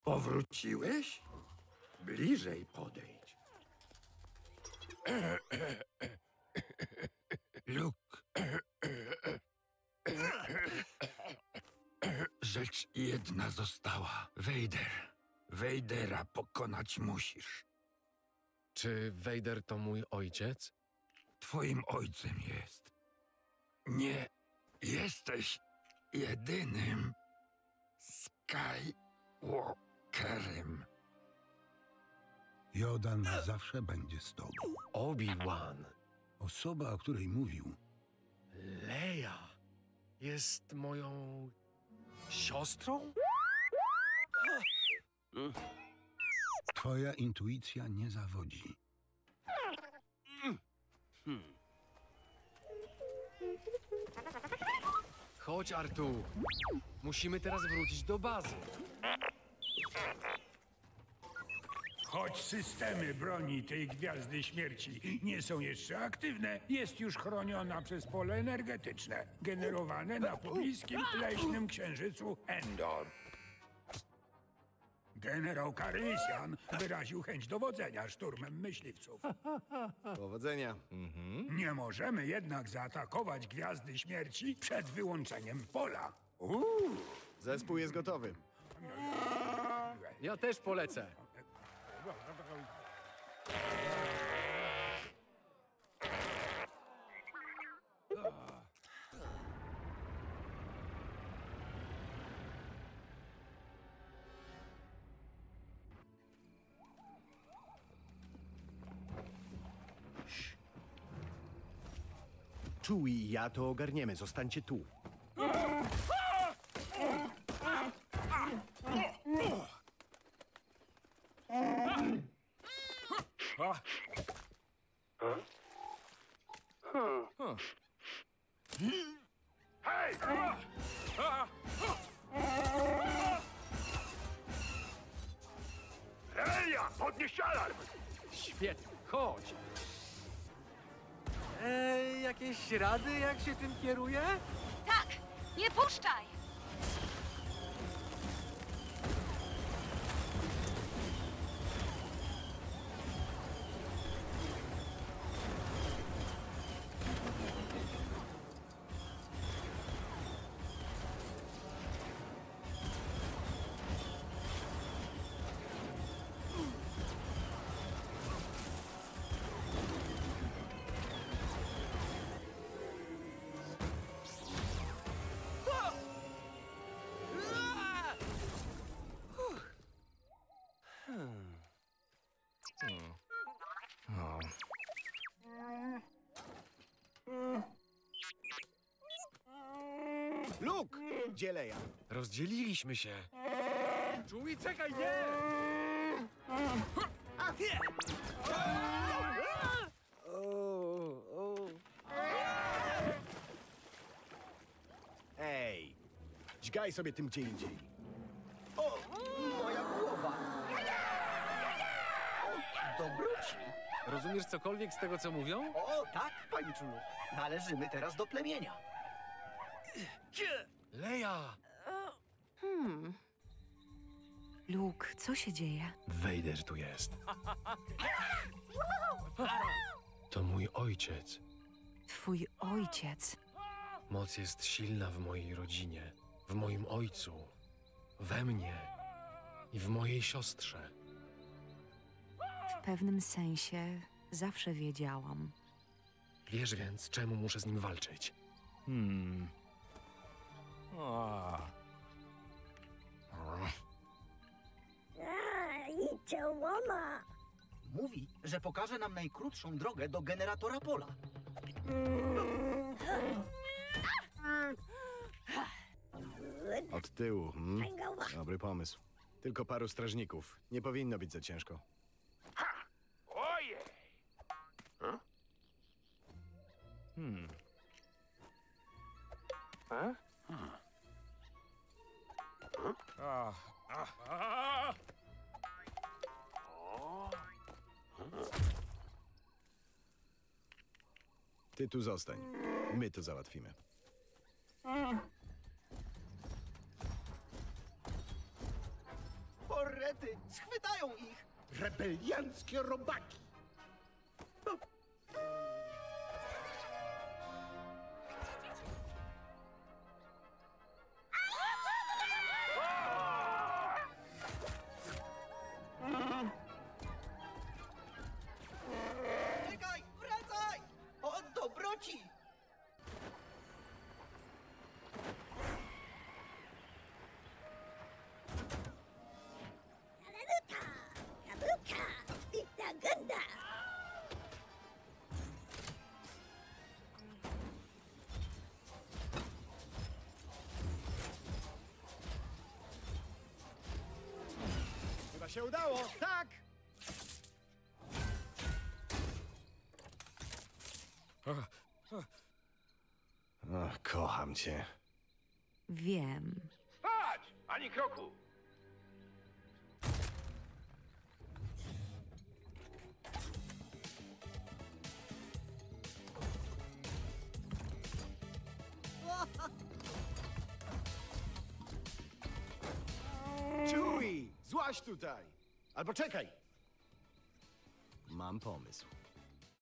Powróciłeś? Bliżej podejdź. Luke. Rzecz jedna została. Vader. Vadera pokonać musisz. Czy Vader to mój ojciec? Twoim ojcem jest. Nie jesteś jedynym Skywalkerem. Yoda na zawsze będzie z tobą. Obi-Wan. Osoba, o której mówił, Leia jest moją siostrą? twoja intuicja nie zawodzi. Chodź, Artu. Musimy teraz wrócić do bazy. Choć systemy broni tej Gwiazdy Śmierci nie są jeszcze aktywne, jest już chroniona przez pole energetyczne, generowane na pobliskim leśnym księżycu Endor. Generał Carnissian wyraził chęć dowodzenia szturmem myśliwców. Powodzenia. Nie możemy jednak zaatakować Gwiazdy Śmierci przed wyłączeniem pola. Zespół jest gotowy. Ja też polecę. Chewie i ja to ogarniemy. Zostańcie tu. Leia, podnieś alarm! Świetnie, chodź. Jakieś rady, jak się tym kieruje? Tak! Nie puszczaj! Luke! Gdzie Leia? Rozdzieliliśmy się. Chewie, czekaj, nie! Ej! Dźgaj sobie tym gdzie indziej. Moja głowa. Dobroci. Rozumiesz cokolwiek z tego, co mówią? O, tak, pani Czulu. Należymy teraz do plemienia. Leia! Luke, co się dzieje? Vader tu jest. To mój ojciec. Twój ojciec. Moc jest silna w mojej rodzinie, w moim ojcu, we mnie i w mojej siostrze. W pewnym sensie zawsze wiedziałam. Wiesz więc, czemu muszę z nim walczyć? Mówi, że pokaże nam najkrótszą drogę do generatora pola. Od tyłu. Dobry pomysł. Tylko paru strażników. Nie powinno być za ciężko. Ojej! Ty tu zostań. My to załatwimy. O szkielety! Schwytają ich! Rebelianckie robaki! Czekaj! Wracaj! O dobroci! Chyba się udało! Tak! Ach, kocham cię. Wiem. Patrz! Ani kroku! Chewie! Złaź tutaj! Albo czekaj! Mam pomysł.